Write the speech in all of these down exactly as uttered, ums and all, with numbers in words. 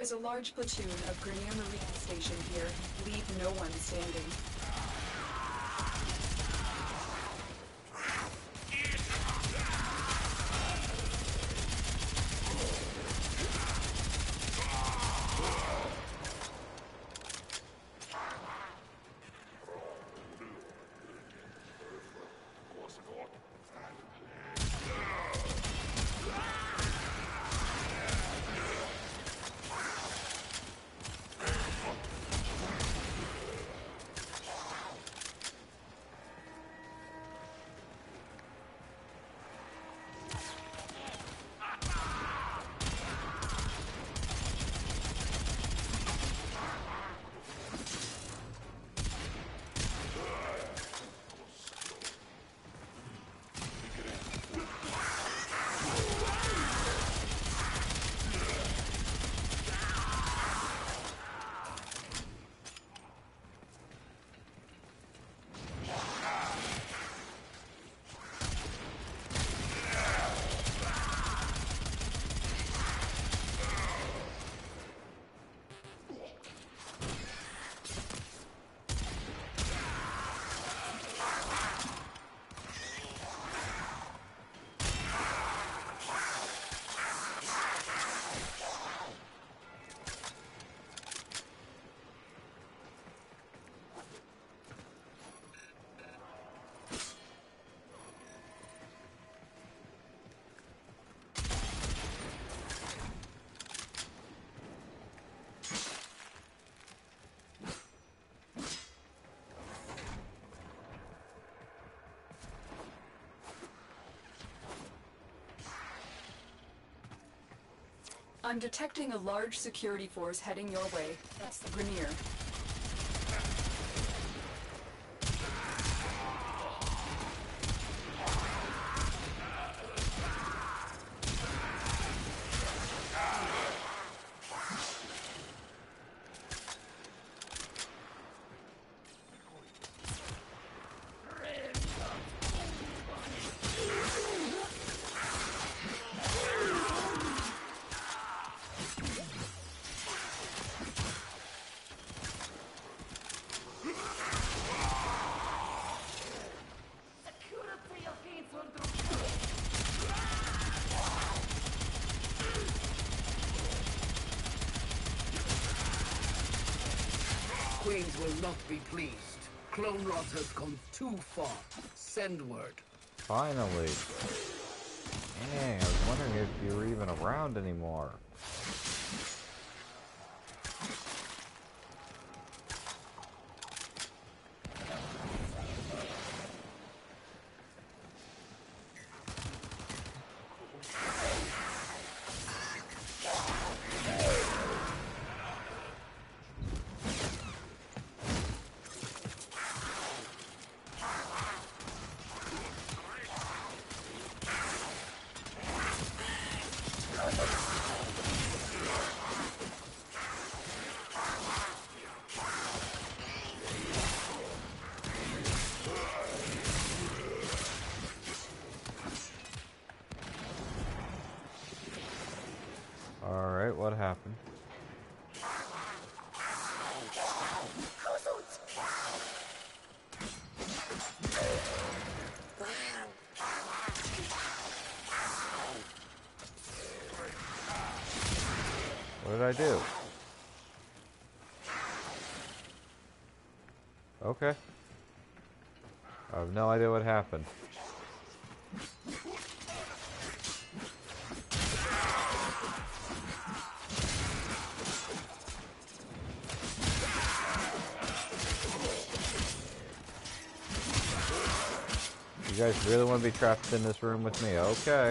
is a large platoon of Grenier Marine stationed here. Leave no one standing. I'm detecting a large security force heading your way. That's the Grenier. Queens will not be pleased. Clone rot has gone too far. Send word. Finally. Dang, I was wondering if you were even around anymore. Alright, what happened? What did I do? Okay. I have no idea what happened. You guys really want to be trapped in this room with me? Okay.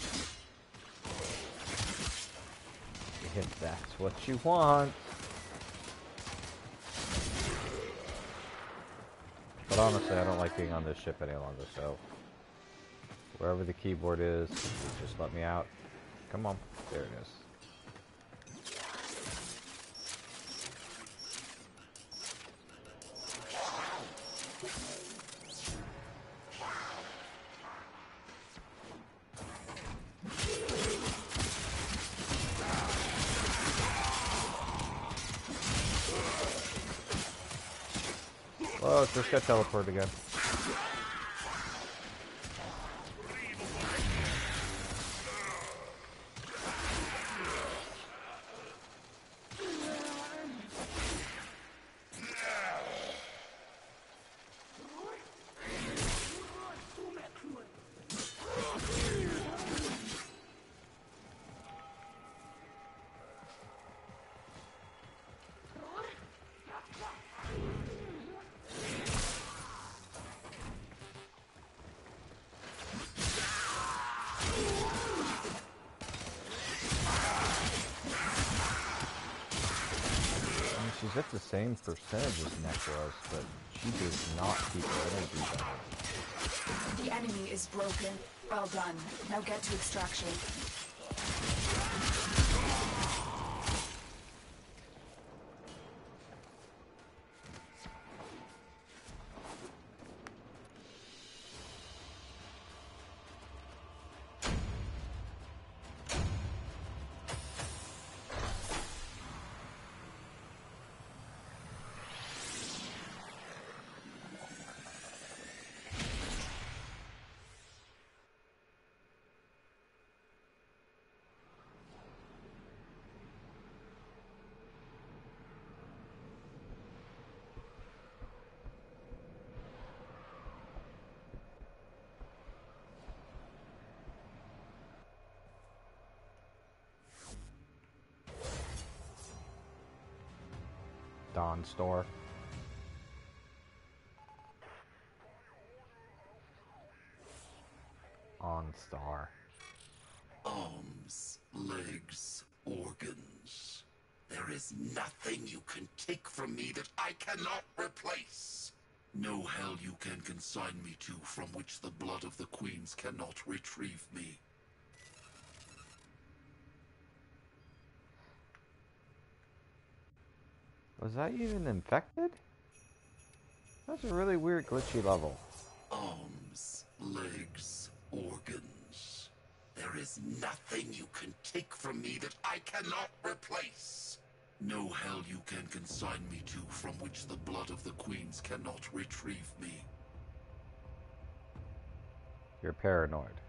If that's what you want. But honestly, I don't like being on this ship any longer, so wherever the keyboard is, just let me out. Come on. There it is. Oh, it just got teleported again. She's at the same percentage as Necros, but she does not keep her energy down. The enemy is broken. Well done. Now get to extraction. Oon Storr. Oon Storr. Arms, legs, organs. There is nothing you can take from me that I cannot replace. No hell you can consign me to from which the blood of the queens cannot retrieve me. Was I even infected? That's a really weird glitchy level. Arms, legs, organs. There is nothing you can take from me that I cannot replace. No hell you can consign me to from which the blood of the queens cannot retrieve me. You're paranoid.